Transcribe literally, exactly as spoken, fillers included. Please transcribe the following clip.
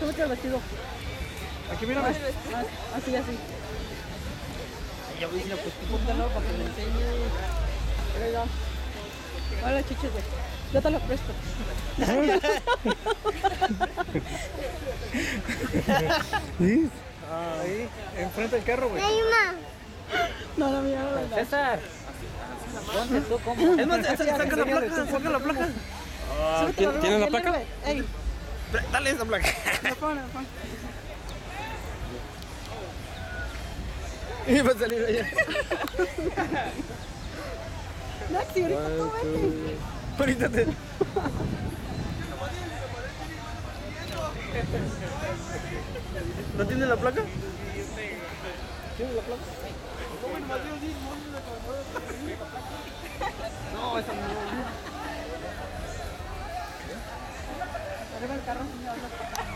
súbete al vestido. Aquí mírame. Más, más, así, así. Ay, ya vecina, pues tú póntalo para que me enseñes. Mira ya. Hola, chiches, güey. Yo te lo presto. ¿Sí? Ahí, enfrente del carro, güey. No, no, mira, no, no. César. Ponte tú, ¿cómo? Es más, saca la placa, saca la placa. Súbete, ¿tiene- ¿tiene la güey, placa? güey. Ey, Dale esa placa. lo pon, lo pon. Y va a salir allá. Maxi, ahorita tú vete. Ahorita te... ¿No tiene la placa? ¿Tiene la placa? No, esa no. Arriba el carro.